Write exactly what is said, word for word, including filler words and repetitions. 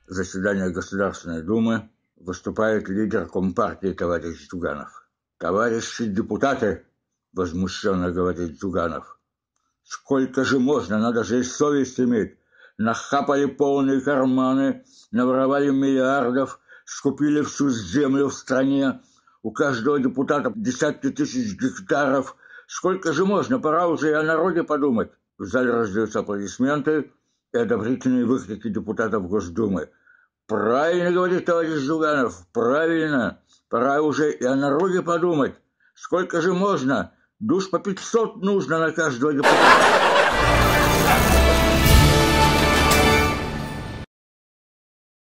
заседание Государственной Думы. Выступает лидер Компартии товарищ Зюганов. «Товарищи депутаты!» — возмущенно говорит Зюганов. «Сколько же можно? Надо же и совесть иметь! Нахапали полные карманы, наворовали миллиардов, скупили всю землю в стране. У каждого депутата десятки тысяч гектаров. Сколько же можно? Пора уже и о народе подумать!» В зале раздаются аплодисменты и одобрительные выкрики депутатов Госдумы. «Правильно, — говорит товарищ Зюганов, — правильно. Пора уже и о народе подумать. Сколько же можно? Душ по пятьсот нужно на каждого депутата».